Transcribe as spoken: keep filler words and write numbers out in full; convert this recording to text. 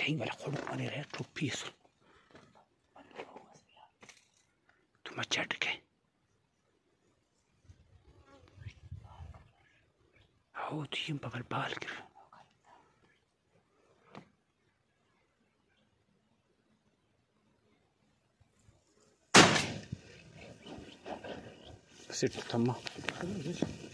Thing wala khod mane re to peace. Tu ma chat ke. How do you babal bal kir? Sit thama.